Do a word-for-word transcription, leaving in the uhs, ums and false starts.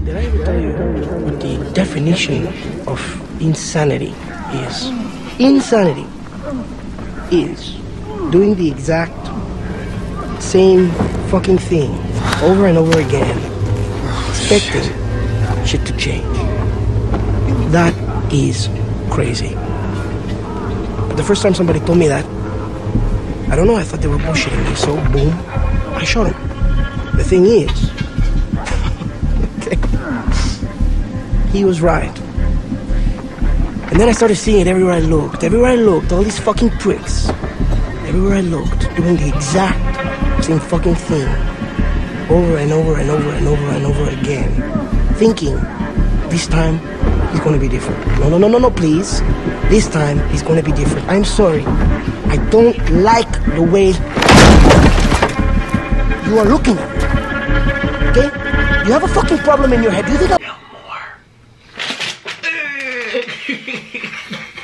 Did I ever tell you what the definition of insanity is? Insanity is doing the exact same fucking thing over and over again, expecting shit to change. That is crazy. But the first time somebody told me that, I don't know, I thought they were bullshitting me, so boom, I shot him. The thing is, okay, he was right. And then I started seeing it everywhere I looked. Everywhere I looked, all these fucking pricks. Everywhere I looked, doing the exact same fucking thing. Over and over and over and over and over again. Thinking, this time, he's gonna be different. No, no, no, no, no, please. This time, he's gonna be different. I'm sorry. I don't like the way you are looking at me. Okay? You have a fucking problem in your head. You think I... No more.